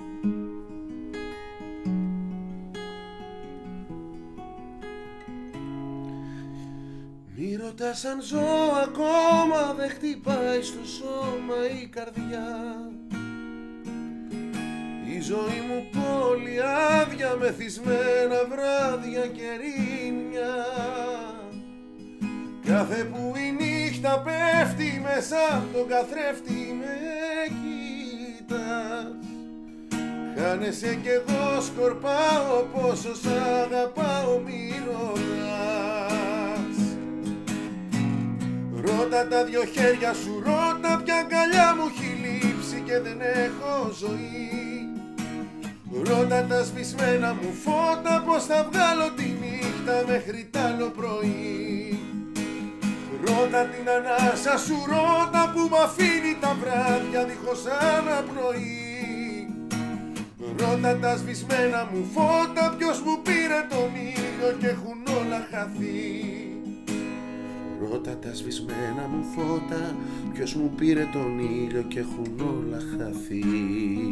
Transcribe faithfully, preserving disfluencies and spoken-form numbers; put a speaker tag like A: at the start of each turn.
A: Μη ρωτάς αν ζω ακόμα, δεν χτυπάει στο σώμα η καρδιά. Η ζωή μου πόλη άδεια, μεθυσμένα βράδια και ρήμια. Κάθε που η νύχτα πέφτει μέσα απ' τον καθρέφτη με κοιτάς. Χάνεσαι κι εγώ σκορπάω, πόσο σ' αγαπάω μη ρωτάς. Ρώτα τα δυο χέρια σου, ρώτα ποια αγκαλιά μου έχει λείψει και δεν έχω ζωή. Ρώτα τα σβησμένα μου φώτα, πως θα βγάλω τη νύχτα μέχρι τ' άλλο πρωί. Ρώτα την ανάσα σου, ρώτα που μ' αφήνει τα βράδια δίχως αναπνοή. Ρώτα τα σβησμένα μου φώτα, ποιος μου πήρε τον ήλιο και έχουν όλα χαθεί. Ρώτα τα σβησμένα μου φώτα, ποιος μου πήρε τον ήλιο και έχουν όλα χαθεί.